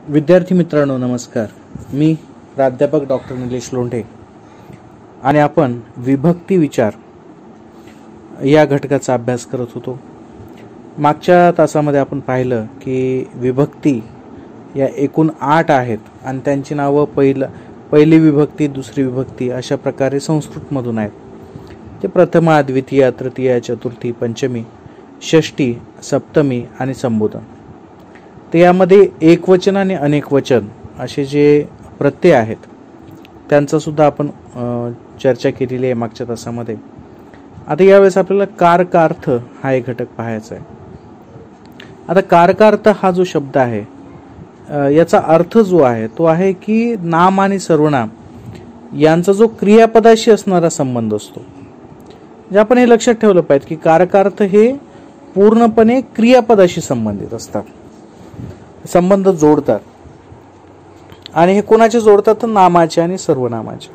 विद्यार्थी मित्रांनो नमस्कार. मी प्राध्यापक डॉक्टर निलेश लोंढे आणि आपण विभक्ती विचार या घटकाचा अभ्यास करत होतो. मागच्या तासामध्ये आपण पाहिलं की विभक्ती या एकूण 8 आहेत आणि त्यांची नावं पहिली विभक्ती, दुसरी विभक्ती अशा प्रकारे संस्कृतमधून आहेत. ते प्रथमा, द्वितीया, तृतीया, चतुर्थी, पंचमी, षष्टी, सप्तमी आणि संबोधन. तर यामध्ये एकवचन आणि अनेकवचन असे जे प्रत्यय आहेत त्यांचा सुद्धा आपण चर्चा केलेली आहे मागच्या तासामध्ये. आता यावेळेस आपल्याला कारकार्थ हा एक घटक पाहायचा आहे. आता कारकार्थ हा जो शब्द आहे याचा अर्थ जो आहे तो आहे की नाम आणि सर्वनाम यांचा जो क्रियापदाशी असणारा संबंध असतो. जे आपण हे लक्षात ठेवलं पाहिजे की कारकार्थ हे पूर्णपणे क्रियापदाशी संबंधित असतात, संबंध जोडतात. आणि हे कोणाचे जोडतात तर नामाचे आणि सर्वनामाचे.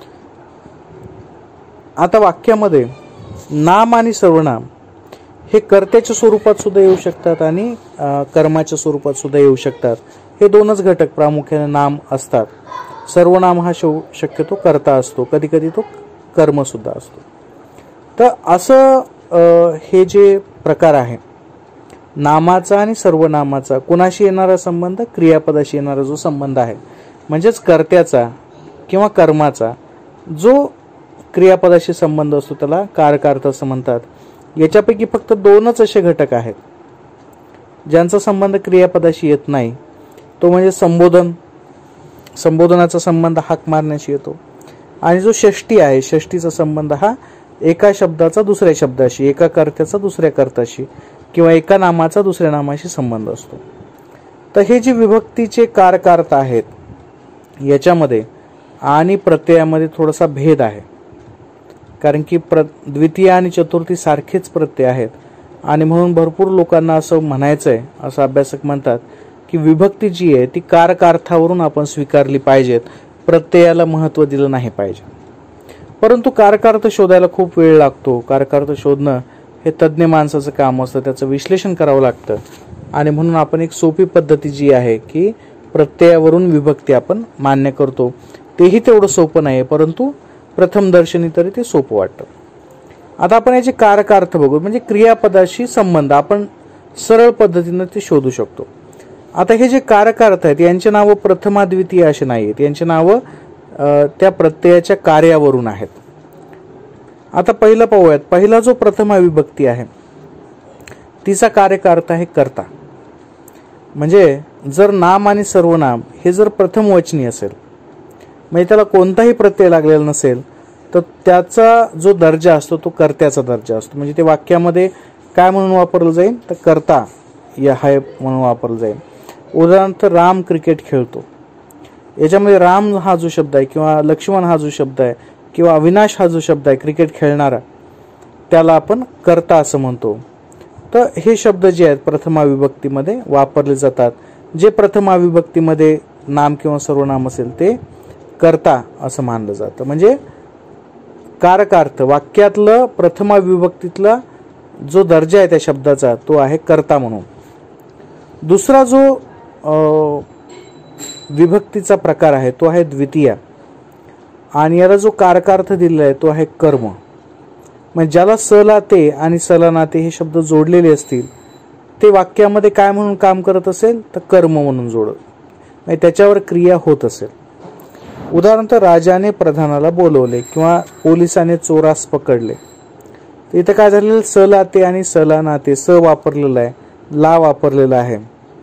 आता वाक्यामध्ये नाम आणि सर्वनाम हे कर्त्याच्या स्वरूपात सुद्धा येऊ शकतात आणि कर्माच्या स्वरूपात सुद्धा येऊ शकतात. हे दोनच घटक प्रामुख्याने नाम असतात. सर्वनाम हा शक्यतो कर्ता असतो, कधी कधी तो कर्म सुद्धा असतो. तर असं हे जे प्रकार आहे नामाचा आणि सर्वनामाचा कोणाशी येणारा संबंध, क्रियापदाशी येणारा जो संबंध आहे म्हणजेच कर्त्याचा किंवा कर्माचा जो क्रियापदाशी संबंध असतो त्याला कारकार्थ असं म्हणतात. याच्यापैकी फक्त 2च असे घटक आहेत ज्यांचा संबंध क्रियापदाशी येत नाही. तो म्हणजे संबोधनाचा संबंध हाक मारण्याशी येतो आणि जो षष्टी आहे षष्टीचा संबंध हा एका शब्दाचा दुसऱ्या शब्दाशी, एका कर्त्याचा दुसऱ्या कर्त्याशी किंवा एका नामाचा दुसऱ्या नामाशी संबंध असतो. तर हे जे विभक्तीचे कारकार्थ आहेत याच्यामध्ये आणि प्रत्ययामध्ये थोडासा भेद आहे. कारण की द्वितीय आणि चतुर्थी सारखेच प्रत्यय आहेत आणि म्हणून भरपूर लोकांना असं म्हणायचं आहे, असं अभ्यासक म्हणतात की विभक्ती जी आहे ती कारकार्थावरून आपण स्वीकारली पाहिजेत, प्रत्ययाला महत्त्व दिलं नाही पाहिजे. परंतु कारकार्थ शोधायला खूप वेळ लागतो. कारकार्थ शोधणं हे तज्ज्ञ माणसाचं काम असतं, त्याचं विश्लेषण करावं लागतं. आणि म्हणून आपण एक सोपी पद्धती जी आहे की प्रत्ययावरून विभक्ती आपण मान्य करतो. तेही तेवढं सोपं नाही, परंतु प्रथम दर्शनी तरी ते सोपं वाटतं. आता आपण याचे कारकार्थ बघू, म्हणजे क्रियापदाशी संबंध आपण सरळ पद्धतीनं ते शोधू शकतो. आता हे जे कारकार्थ आहेत यांचे नावं प्रथमा, द्वितीय असे नाही आहेत. यांचे नावं त्या प्रत्ययाच्या कार्यावरून आहेत. आता पहिलं पाहूयात. पहिला जो प्रथमा विभक्ती आहे तिचा कारकार्थ आहे कर्ता. म्हणजे जर नाम आणि सर्वनाम हे जर प्रथम वचनी असेल म्हणजे त्याला कोणताही प्रत्यय लागलेला नसेल तर त्याचा जो दर्जा असतो तो कर्त्याचा दर्जा असतो. म्हणजे ते वाक्यामध्ये काय म्हणून वापरलं जाईल तर कर्ता या हाय म्हणून वापरलं जाईल. उदाहरणार्थ राम क्रिकेट खेळतो. याच्यामध्ये राम हा जो शब्द आहे किंवा लक्ष्मण हा जो शब्द आहे किंवा अविनाश हा जो शब्द आहे क्रिकेट खेळणारा त्याला आपण कर्ता असं म्हणतो. तर हे शब्द जे आहेत प्रथमा विभक्तीमध्ये वापरले जातात. जे प्रथमा विभक्तीमध्ये नाम किंवा सर्वनाम असेल ते कर्ता असं मानलं जातं. म्हणजे कारकार्थ वाक्यातलं प्रथमा विभक्तीतला जो दर्जा आहे त्या शब्दाचा तो आहे कर्ता म्हणून. दुसरा जो विभक्तीचा प्रकार आहे तो आहे द्वितीया आणि याला जो कारकार्थ दिलेला आहे तो आहे कर्म. म्हणजे ज्याला सला ते आणि सला नाते हे शब्द जोडलेले असतील ते वाक्यामध्ये काय म्हणून काम करत असेल तर कर्म म्हणून जोडत, म्हणजे त्याच्यावर क्रिया होत असेल. उदाहरणार्थ राजाने प्रधानाला बोलवले किंवा पोलिसाने चोरास पकडले. तर इथं काय झालेलं सला ते आणि सला नाते स वापरलेलं आहे, ला वापरलेला आहे.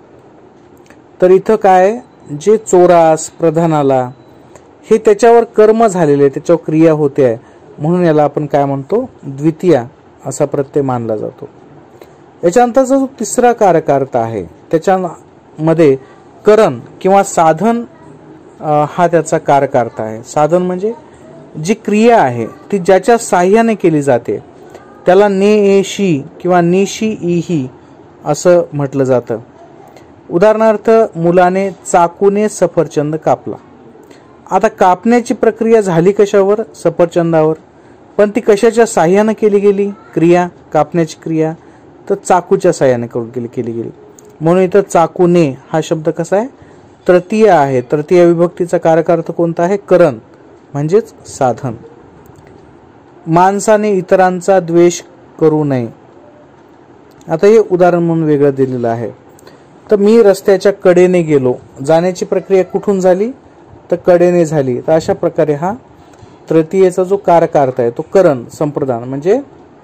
तर इथं काय जे चोरास प्रधानाला हे त्याच्यावर कर्म झालेले, त्याच्यावर क्रिया होते आहे म्हणून याला आपण काय म्हणतो द्वितीया असा प्रत्यय मानला जातो. याच्यानंतरचा जो तिसरा कारकार्थ आहे त्याच्यामध्ये करण किंवा साधन हा त्याचा कारकार्थ आहे. साधन म्हणजे जी क्रिया आहे ती ज्याच्या साह्याने केली जाते त्याला नेशी किंवा निशी इही असं म्हटलं जातं. उदाहरणार्थ मुलाने चाकूने सफरचंद कापला. आता कापण्याची प्रक्रिया झाली कशावर सफरचंदावर, पण ती कशाच्या साह्याने केली गेली क्रिया, कापण्याची क्रिया तर चाकूच्या साह्याने केली गेली. म्हणून इथं चाकूने हा शब्द कसा आहे तृतीय आहे. तृतीय विभक्तीचा कारकार्थ कोणता आहे? करण म्हणजेच साधन. माणसाने इतरांचा द्वेष करू नये. आता हे उदाहरण म्हणून वेगळं दिलेलं आहे. तर मी रस्त्याच्या कडेने गेलो. जाण्याची प्रक्रिया कुठून झाली? तर कडेने झाली. तर अशा प्रकारे हा तृतीयेचा जो कारकार्थ आहे तो करण संप्रदान म्हणजे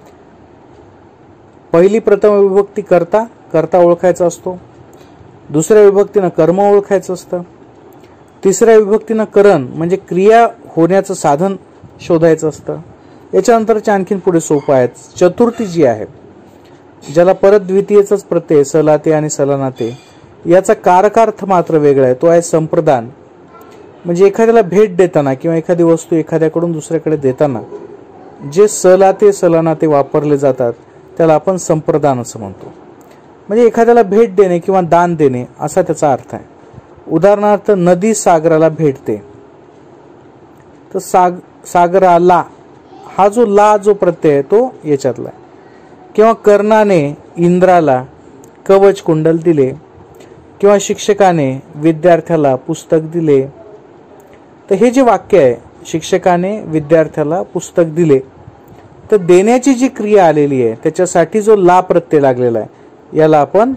पहिली प्रथम विभक्ती कर्ता, कर्ता ओळखायचा असतो. दुसऱ्या विभक्तीनं कर्म ओळखायचं असतं. तिसऱ्या विभक्तीनं करण म्हणजे क्रिया होण्याचं साधन शोधायचं असतं. याच्यानंतरचे आणखीन पुढे सोपं आहे. चतुर्थी जी आहे ज्याला परत द्वितीयचाच प्रत्यय सलाते आणि सलानाते, याचा कारकार्थ मात्र वेगळा आहे. तो आहे संप्रदान. म्हणजे एखाद्याला भेट देताना किंवा एखादी वस्तू एखाद्याकडून दुसऱ्याकडे देताना जे सलाते सलानाते वापरले जातात त्याला आपण संप्रदान असं म्हणतो. म्हणजे एखाद्याला भेट देणे किंवा दान देणे असा त्याचा अर्थ आहे. उदाहरणार्थ नदी सागराला भेटते. तर सागराला हा जो ला जो प्रत्यय आहे तो याच्यातला आहे. किंवा कर्णाने इंद्राला कवच कुंडल दिले, किंवा शिक्षकाने विद्यार्थ्याला पुस्तक दिले. तर हे जे वाक्य आहे शिक्षकाने विद्यार्थ्याला पुस्तक दिले, तर देण्याची जी क्रिया आलेली आहे त्याच्यासाठी जो ला प्रत्यय लागलेला आहे याला आपण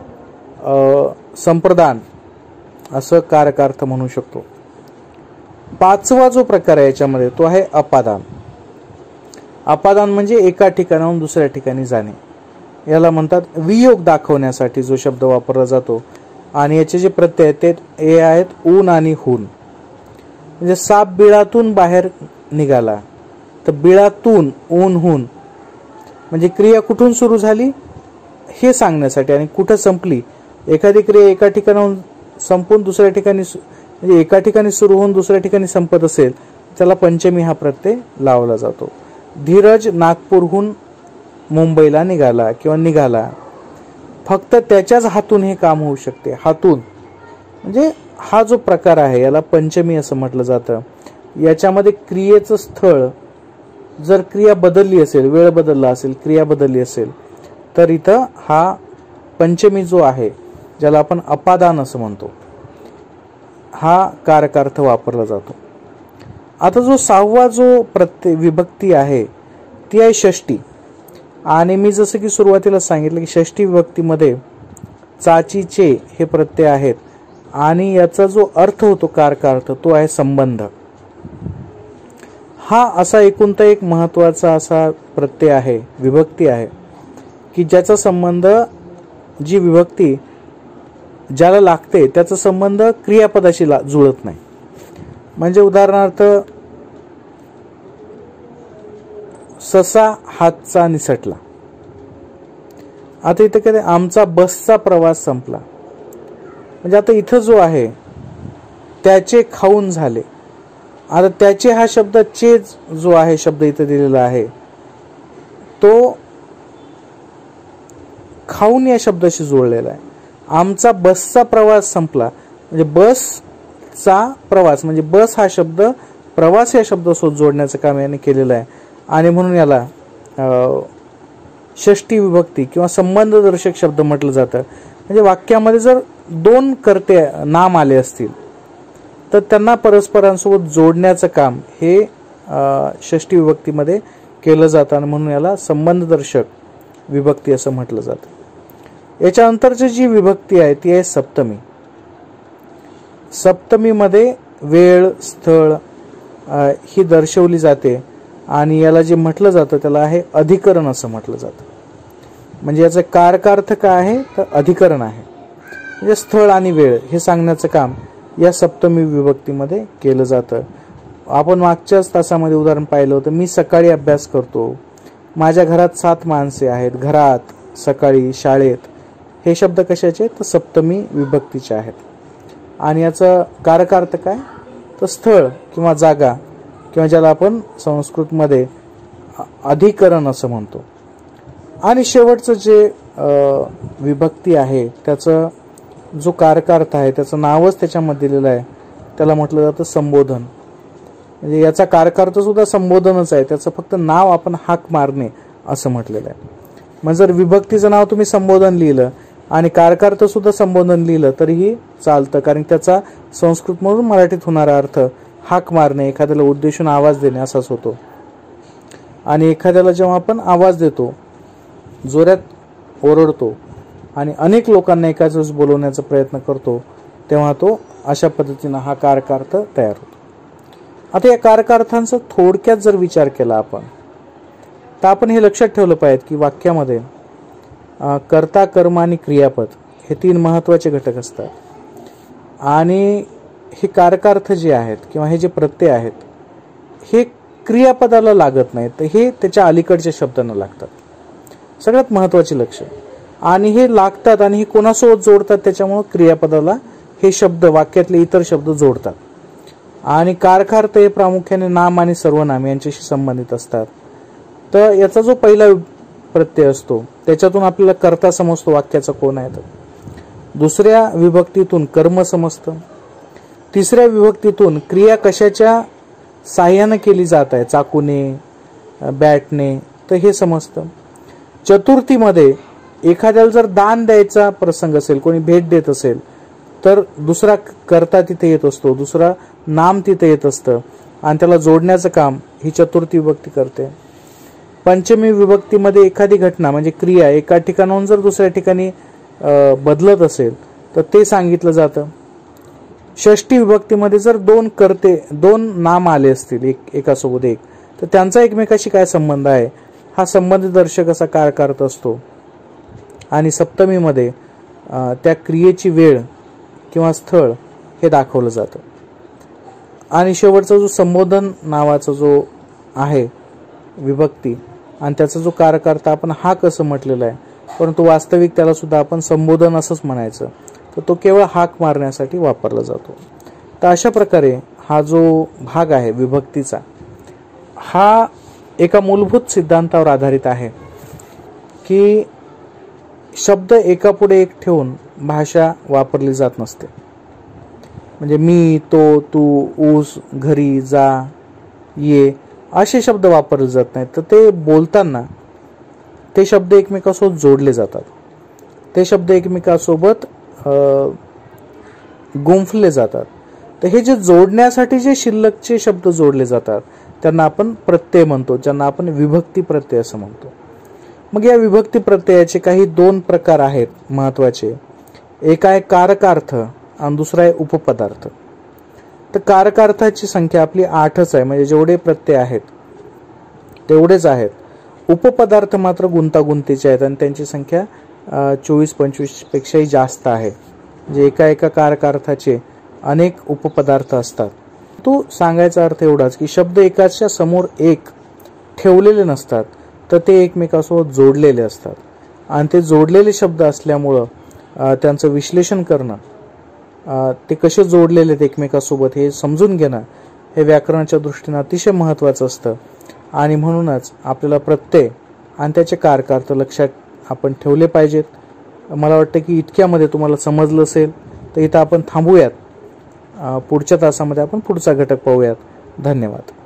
संप्रदान असं कारकार्थ म्हणू शकतो. पाचवा जो प्रकार आहे याच्यामध्ये तो आहे अपादान. अपादान म्हणजे एका ठिकाणाहून दुसऱ्या ठिकाणी जाणे. याला म्हणतात वियोग दाखवण्यासाठी जो शब्द वापरला जातो. आणि याचे जे प्रत्यय आहेत ते आहेत ऊन आणि हून. म्हणजे साप बिळातून बाहेर निघाला, तर बिळातून ऊन हून म्हणजे क्रिया कुठून सुरू झाली हे सांगण्यासाठी आणि कुठं संपली. एखादी क्रिया एका ठिकाणाहून संपून दुसऱ्या ठिकाणी म्हणजे एका ठिकाणी सुरू होऊन दुसऱ्या ठिकाणी संपत असेल त्याला पंचमी हा प्रत्यय लावला जातो. धीरज नागपूरहून मुंबईला निघाला किंवा निघाला. फक्त त्याच्याच हातून हे काम होऊ शकते. हातून म्हणजे हा जो प्रकार आहे याला पंचमी असं म्हटलं जातं. याच्यामध्ये क्रियेचं स्थळ जर क्रिया बदलली असेल, वेळ बदलला असेल, क्रिया बदलली असेल तर इथं हा पंचमी जो आहे ज्याला आपण अपादान असं म्हणतो हा कारकार्थ वापरला जातो. आता जो सहावा जो प्रत्यय विभक्ती आहे ती आहे षष्टी. आणि मी जसं की सुरुवातीला सांगितलं की षष्टी विभक्तीमध्ये चाचीचे हे प्रत्यय आहेत आणि याचा जो अर्थ होतो कारकार्थ तो आहे संबंध. हा असा एकूणता एक महत्वाचा असा प्रत्यय आहे, विभक्ती आहे की ज्याचा संबंध जी विभक्ती ज्याला लागते त्याचा संबंध क्रियापदाशी जुळत नाही. म्हणजे उदाहरणार्थ ससा हातचा निसटला. आता इथं काय आमचा बसचा प्रवास संपला. म्हणजे आता इथं जो आहे त्याचे खाऊन झाले. आता त्याचे हा शब्द चे जो आहे शब्द इथं दिलेला आहे तो खाऊन या शब्दाशी जोडलेला आहे. आमचा बसचा प्रवास संपला म्हणजे बसचा प्रवास म्हणजे बस हा शब्द प्रवास या शब्दासोबत जोडण्याचं काम याने केलेलं आहे. आणि म्हणून याला षष्टी विभक्ती किंवा संबंधदर्शक शब्द म्हटलं जातं. म्हणजे वाक्यामध्ये जर दोन कर्ते नाम आले असतील तर त्यांना परस्परांसोबत जोडण्याचं काम हे षष्टी विभक्तीमध्ये केलं जातं आणि म्हणून याला संबंधदर्शक विभक्ती असं म्हटलं जातं. याच्यानंतरची जी विभक्ती आहे ती आहे सप्तमी. सप्तमीमध्ये वेळ स्थळ ही दर्शवली जाते आणि याला जे म्हटलं जातं त्याला आहे अधिकरण असं म्हटलं जातं. म्हणजे याचा कारकार्थ काय आहे तर अधिकरण आहे. म्हणजे स्थळ आणि वेळ हे सांगण्याचं काम या सप्तमी विभक्तीमध्ये केलं जातं. आपण मागच्याच तासामध्ये उदाहरण पाहिलं होतं. मी सकाळी अभ्यास करतो. माझ्या घरात 7 माणसे आहेत. घरात, सकाळी, शाळेत हे शब्द कशाचे तर सप्तमी विभक्तीचे आहेत. आणि याचा कारकार्थ काय तर स्थळ किंवा जागा किंवा ज्याला आपण संस्कृतमध्ये अधिकरण असं म्हणतो. आणि शेवटचं जे विभक्ती आहे त्याचं जो कारकार्थ आहे त्याचं नावच त्याच्यामध्ये दिलेलं आहे त्याला म्हटलं जातं संबोधन. म्हणजे याचा कारकार्थ सुद्धा संबोधनच आहे. त्याचं फक्त नाव आपण हाक मारणे असं म्हटलेलं आहे. मग जर विभक्तीचं नाव तुम्ही संबोधन लिहिलं आणि कारकार्थ सुद्धा संबोधन लिहिलं तरीही चालतं, कारण त्याचा संस्कृतमधून मराठीत होणारा अर्थ हाक मारणे, एखाद्याला उद्देशून आवाज देणे असाच होतो. आणि एखाद्याला जेव्हा आपण आवाज देतो, जोरात ओरडतो आणि अनेक लोकांना एकाच वेळेस बोलवण्याचा प्रयत्न करतो, तेव्हा तो अशा पद्धतीनं हा कारकार्थ तयार होतो. आता या कारकार्थांचा थोडक्यात जर विचार केला आपण, तर आपण हे लक्षात ठेवलं पाहिजे की वाक्यामध्ये कर्ता, कर्म आणि क्रियापद हे 3 महत्त्वाचे घटक असतात. आणि हे कारकार्थ जे आहेत किंवा हे जे प्रत्यय आहेत हे क्रियापदाला लागत नाहीत, तर हे त्याच्या अलीकडच्या शब्दांना लागतात. सगळ्यात महत्त्वाचे लक्ष. आणि हे लागतात आणि हे कोणासोबत जोडतात, त्याच्यामुळे क्रियापदाला हे शब्द, वाक्यातले इतर शब्द जोडतात. आणि कारकार्थ हे प्रामुख्याने नाम आणि सर्वनाम यांच्याशी संबंधित असतात. तर याचा जो पहिला प्रत्यय असतो त्याच्यातून आपल्याला कर्ता समजतो, वाक्याचा कोण आहे. दुसऱ्या विभक्तीतून कर्म समजतं. तिसऱ्या विभक्तीतून क्रिया कशाच्या साह्याने केली जात आहे, चाकूने, बॅटने, तर हे समजतं. चतुर्थीमध्ये एखाद्याला जर दान द्यायचा प्रसंग असेल, कोणी भेट देत असेल, तर दुसरा कर्ता तिथे येत असतो, दुसरा नाम तिथे येत असतं आणि त्याला जोडण्याचं काम ही चतुर्थी विभक्ती करते. पंचमी विभक्तीमध्ये एखादी घटना म्हणजे क्रिया एका ठिकाणाहून जर दुसऱ्या ठिकाणी बदलत असेल तर ते सांगितलं जातं. षष्ठी विभक्तीमध्ये जर 2 कर्ते, 2 नाम आले असतील एकासोबत एक, तर त्यांचा एकमेकाशी काय संबंध आहे हा संबंध दर्शक असा कारकार्थ असतो. आणि सप्तमीमध्ये त्या क्रियेची वेळ किंवा स्थळ हे दाखवलं जातं. आणि शेवटचा जो संबोधन नावाचा जो आहे विभक्ती आणि त्याचा जो कारकार्थ आपण हाक असं म्हटलेला आहे, परंतु वास्तविक त्याला सुद्धा आपण संबोधन असंच म्हणायचं, तर तो केवळ हाक मारण्यासाठी वापरला जातो. तर अशा प्रकारे हा जो भाग आहे विभक्तीचा, हा एका मूलभूत सिद्धांतावर आधारित आहे की शब्द एकापुढे एक ठेवून भाषा वापरली जात नसते. म्हणजे मी, तो, तू, ऊस, घरी, जा, ये असे शब्द वापरले जात नाहीत. तर ते बोलताना ते शब्द एकमेकांसोबत जोडले जातात, ते शब्द एकमेकांसोबत गुंफले जातात. तर हे जे जोडण्यासाठी जे शिल्लकचे शब्द जोडले जातात त्यांना आपण प्रत्यय म्हणतो, ज्यांना आपण विभक्ती प्रत्यय असं म्हणतो. मग या विभक्ती प्रत्ययाचे काही 2 प्रकार आहेत महत्त्वाचे. एक आहे कारकार्थ आणि दुसरा आहे उपपदार्थ. तर कारकार्थाची संख्या आपली 8च आहे, म्हणजे जेवढे प्रत्यय आहेत तेवढेच आहेत. उपपदार्थ मात्र गुंतागुंतीचे आहेत आणि त्यांची संख्या 24-25 पेक्षाही जास्त आहे. म्हणजे एका कारकार्थाचे अनेक उपपदार्थ असतात. तो सांगायचा अर्थ एवढाच की शब्द एकाच्या समोर एक ठेवलेले नसतात, तर ते एकमेकांसोबत जोडलेले असतात. आणि ते जोडलेले शब्द असल्यामुळं त्यांचं विश्लेषण करणं, ते कसे जोडलेले आहेत एकमेकांसोबत हे समजून घेणं हे व्याकरणाच्या दृष्टीने अतिशय महत्त्वाचं असतं. आणि म्हणूनच आपल्याला प्रत्यय आणि त्याचे कारकार्थ लक्षात आपण ठेवले पाहिजेत. मला वाटतं की इतक्यामध्ये तुम्हाला समजलं असेल. तर इथं आपण थांबूयात. पुढच्या तासामध्ये आपण पुढचा घटक पाहूयात. धन्यवाद.